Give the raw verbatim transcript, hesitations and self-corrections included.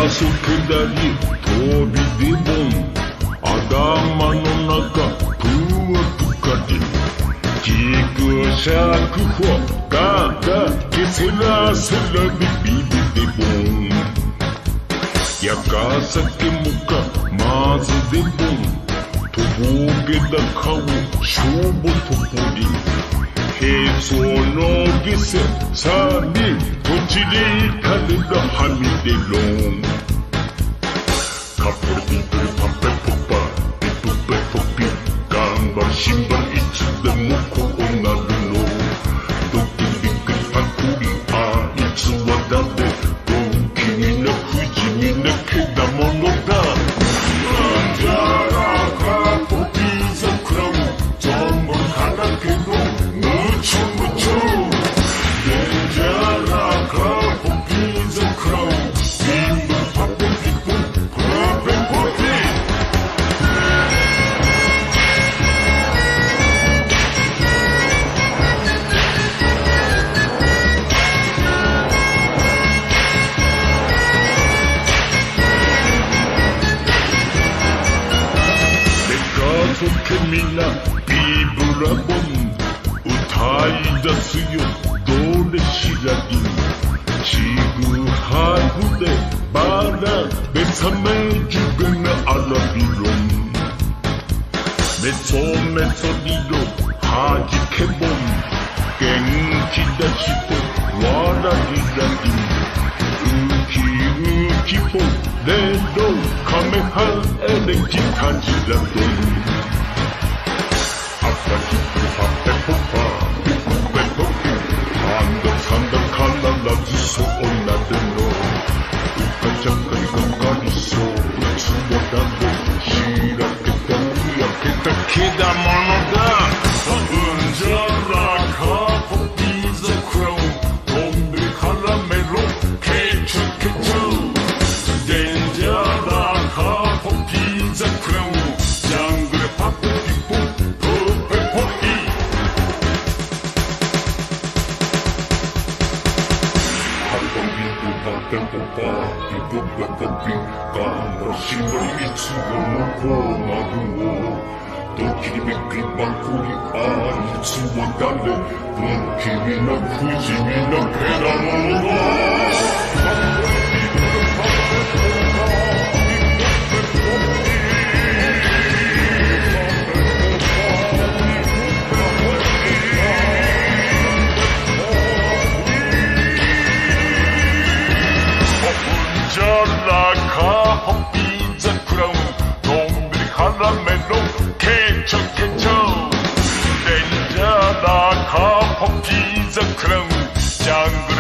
Passo kendali tobi de bom Adama no naka pua tukadi Jigo shaku ho Gada kesela sela bibi de bom Yakasake muka mazu de bom Toboge da kawu shobo topori Hezo no gise sami Tochiri kaneda hami de long Kapur bibir pampe popa Bipupe popi Gambar shimbar ichi de moko onaru no Doki bikri pankuri a itsu wadade Doki ni na fuji ni na kedamono da Nanjara ka popi zakura wo Jonbon harake no mucho mucho Nanjara ka popi zakura wo Bimbo pape pipo pape popi Kemina 비브라본 우타이다스요 노래 시작이 지구 하구대 바다 베삼에 죽은 알라비론 메소 메소디로 하지케본 갱기다시고 와라기다기 우키 우키포 내도 카메하 에렌지 타지라돈 Pape popa, bipupe popi Handa handa kalalazi so onadeno Ukajaka ikakari so Utsuwa dabo Shiraketa uyaketa keda monoda Unjara ka popi zakura wo Tombe karamelo kechu kechu Denjara ka popi zakura wo Jungle pape pipo pope popi Tempopa, ipupe popi, kama shimba itsuwa moko maguo Dokiri bikri bankuri a itsuwa dale Bunkiri na fujimi na kedamono da Ka hopi zakura wo Dombiri karamelo kecho kecho Denjara ka hopi zakura wo Jungle